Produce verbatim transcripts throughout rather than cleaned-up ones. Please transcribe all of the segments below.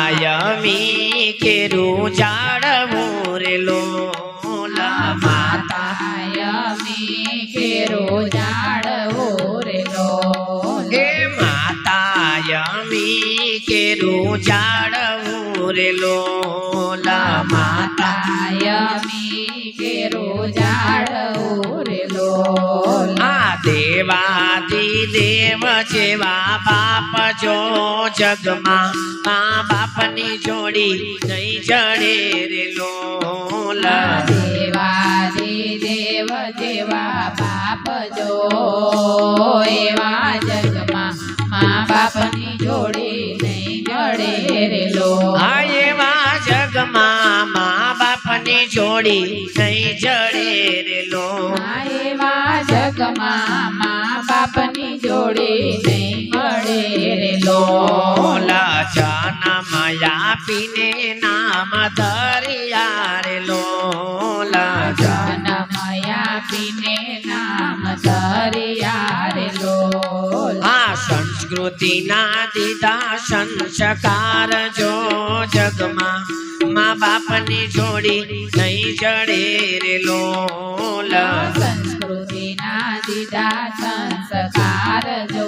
yummy केरू जाड़वू रे लोला माता यमी केरू जाड़वू रे लोला हे माता यमी केरू जाड़वू रे लोला माता यमी केरू जाड़वू रे लोला देवादि देव जेवा बाप जो जगमा माँ बापनी जोड़ी नहीं जड़े रे लोला देवादि देव जेवा बाप जो एवा जगमा माँ बापनी जोड़ी नहीं जड़े रे लोला एवा जगमा माँ बापनी जोड़ी नहीं जड़े रे लोला एवा जगमा माँ बापनी जोड़ी नहीं जड़े रे लोला जन्म या पीने नाम धरिया रे लोला जन्म या पीने नाम धरिया रे लोला संस्कृति ना दीदा संस्कार जो जगमा माँ बापनी जोड़ी नहीं जड़े रे लोला संस्कृति ना दीदा संस्कार जो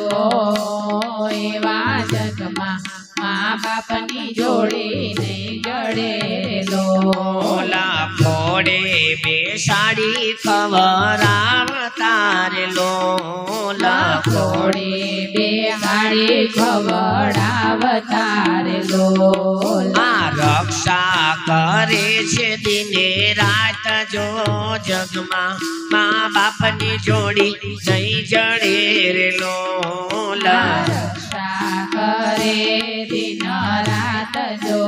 एवा जगमा माँ बापनी जोड़ी नहीं जड़े रे लोला फोड़े बेसाड़ी खवरावता रे लोला फोड़े बेसाड़ी खवरावता रे लोला रक्षा करे छे दिने रात जो जगमा माँ बापनी जोड़ी नहीं जड़े रे लोला रक्षा करे दिन रात जो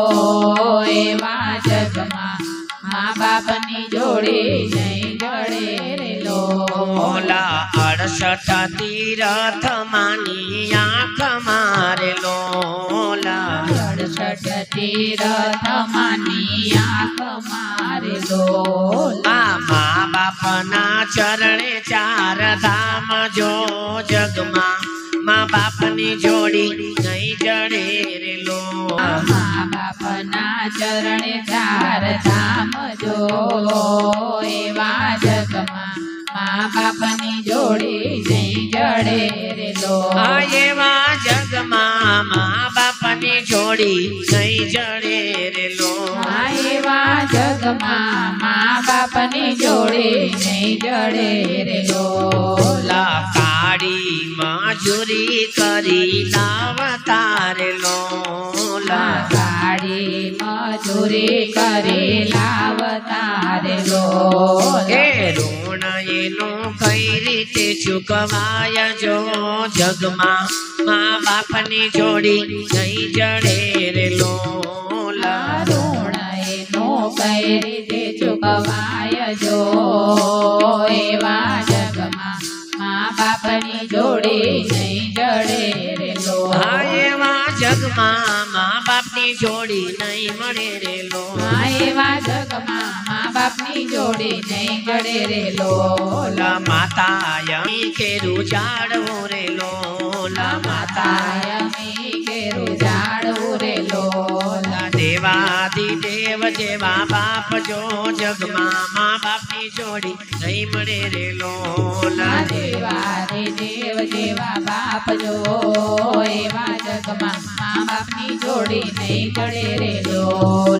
एवा जगमा माँ बापनी जोड़ी नहीं जड़े रे लोला अड़सठ तीरथ मानी आँख मारे लोला अड़सठ तीरथ मानी आँख मारे लोला माँ बाप ना चरणे चार धाम जो जगमा माँ बापनी जोड़ी नहीं जड़े रे लोला माँ बाप ना चरणे चार धाम जो एवा जगमा माँ बापनी जोड़ी नहीं जड़े रे लोला एवा जगमा माँ बापनी जोड़ी नहीं जड़े रे लोला एवा जगमा माँ बापनी जोड़ी नहीं जड़े रे लोला काड़ी मजूरी करी लावता रे लोला काड़ी मजूरी करी लावता रे लोला ऋण एनु कई रीते चुकवाय जो जगमा माँ बापनी जोड़ी नहीं जड़े रे लोला ऋण एनु कई रीते चुकवाय जो एवा जगमा माँ बापनी जोड़ी नहीं जड़े रे लोला एवा जगमा माँ बापनी जोड़ी नहीं मळे रे लोला एवा जगमा माँ बापनी जोड़ी नहीं जड़े रे लोला माता यमी केरू जाड़वू रे लोला माता यमी केरू जाड़वू रे लोला देवादि देव जेवा बाप जो जगमा माँ बापनी जोड़ी नहीं मळे रे लोला देवादि देव जेवा बाप जो एवा जगमा माँ बापनी जोड़ी नहीं जड़े रे